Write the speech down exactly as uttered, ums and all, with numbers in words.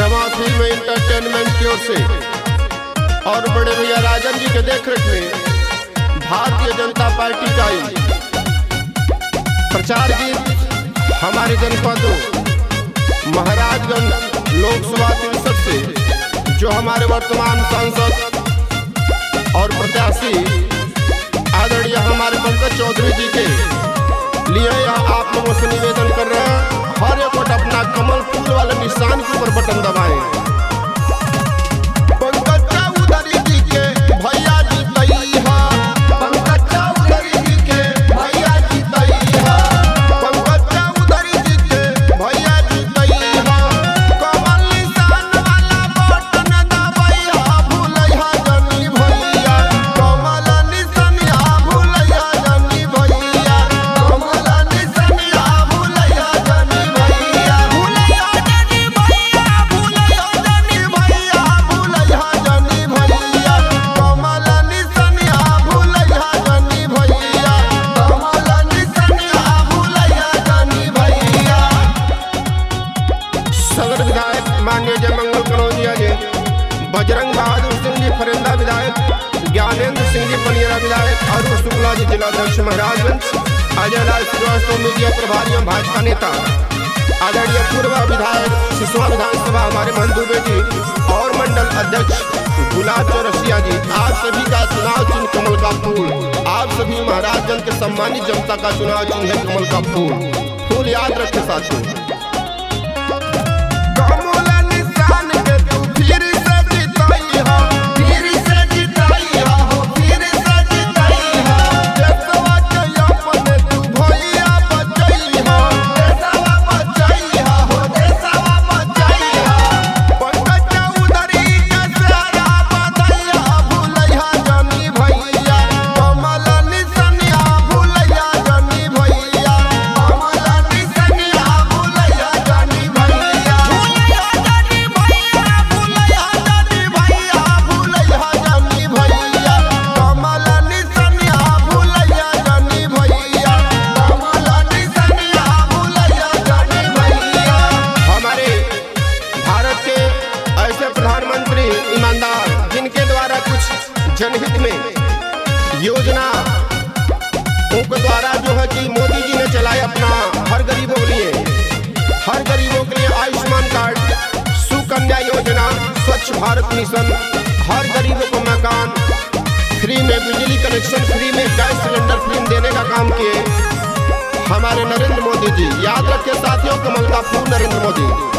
शमा film entertainment की ओर से और बड़े भैया राजन जी के देखरेख में भारतीय जनता पार्टी का प्रचार गीत हमारे जनपद महाराजगंज लोकसभा तिरसठ से जो हमारे वर्तमान सांसद और प्रत्याशी आदरणीय हमारे पंकज चौधरी जी के लिए यह आप लोगों से निवेदन कर रहे हैं, हर एक वोट अपना कमल फूल वाले निशान के ऊपर बटन दबाएं। पंकज चौधरी जी के भैया जी तई है, पंकज चौधरी जी के भैया जी तई है, पंकज चौधरी जी के भैया जी तई है, कमल निशान वाला बटन दबाइया, भूलैया जनी भैया, कमल निशानिया भूलैया जनी भैया, कमल निशानिया भूलैया जनी भैया, भूलैया जनी भैया, भूलैया जनी भैया, भूलैया जनी भैया, कमल निशानिया भूलैया जनी भैया, कमल निशानिया भूलैया जनी भैया। सदर विधायक माननीय जयमंगल कनौजिया जी, बजरंग बहादुर सिंह जी फरिंदा विधायक, ज्ञानेंद्र सिंह जी पनियरा विधायक, अरुण शुक्ला जी जिलाध्यक्ष महाराजगंज, अजय लाल श्रीवास्तव मीडिया प्रभारी एवं भाजपा नेता, आदरणीय पूर्व विधायक सिसवा विधानसभा हमारे मोहन दुबे जी और मंडल अध्यक्ष गुलाब चौरसिया जी, आप सभी का चुनाव चिन्ह कमल का फूल। आप सभी महाराजगंज के सम्मानित जनता का चुनाव चिन्ह है कमल का फूल। फूल याद रखे साथियों। कमल निशान के तू फिर से जिताई हो, फिर से जिताई हो, फिर से जिताई हो, देशवा के अपने तू भैया बचाई हो, देशवा बचाई हो, देशवा बचाई हो, पंकज चौधरी के सारा बधाइया, भूलैया जनी भैया, कमल निशानिया भूलैया जनी भैया, कमल निशानिया भूलैया जनी भैया, भूलैया जनी भैया, भूलैया जनी भैया, भूलैया जनी भैया, कमल निशानिया भूलैया जनी भैया, कमल निशानिया भूलैया जनी भैया। हमारे भारत के ऐसे प्रधानमंत्री ईमानदार जिनके द्वारा कुछ जनहित में योजना उनके द्वारा जो है कि मोदी जी ने चलाया अपना हर गरीबों के लिए, हर गरीबों के लिए आयुष्मान कार्ड, सुकन्या योजना, स्वच्छ भारत मिशन, हर गरीबों को मकान फ्री में, बिजली कनेक्शन फ्री में, गैस सिलेंडर फ्री में देने का काम किए हमारे नरेंद्र मोदी जी। याद रखिए साथियों, कमल का फूल नरेंद्र मोदी।